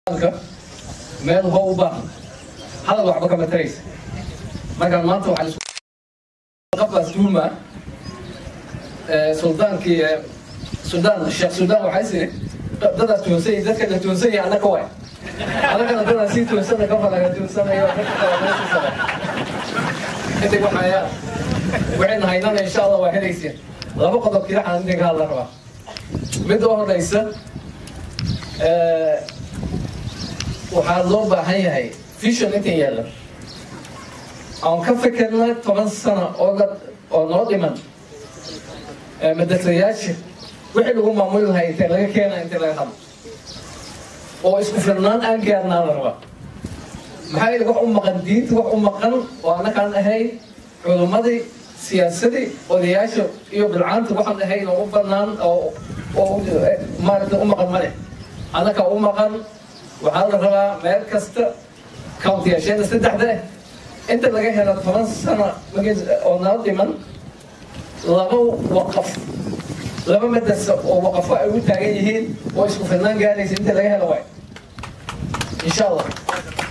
meel hoo u baahan hadal waxba kama taraysa markaan maanta waxaan isku qabaa tuuma sultaankii sheekh suldaan waxay sii dadaas tuunsay dadka la tuunsay anaka way anaka dadaas si tuunsana ka falaga tuunsanayo inta waxaan haynaa insha Allah waa helaysiin laba qodob kale aan idin ka hadla rabaa mid oo horeysa waxaa loo baahan yahay vision inta yaala aan ka fikirnaa 10 sano oo noo dhiman madaxweynayaasha wixii lagu maamuli lahaa inta laga keenaa inta laga hadlo oo isku filnaan aan gaarnaa la rabaa maxaa ilaga wax u maqan diinta wax u maqan oo anakaan ahayn culumadii siyaasadii odayaasha iyo bilcaanta waxaan ahayn oo u bannaan oo maaragta u maqan male anaka u maqan waxaa la rabaa meel kasta county-yaasheena saddexda inta laga helo 10 sano oo noo dhiman laba waqaf laba madrasa oo waqafo ay u taagan yihiin oo isku filnaan gaaraysa inta laga helo waay insha Allah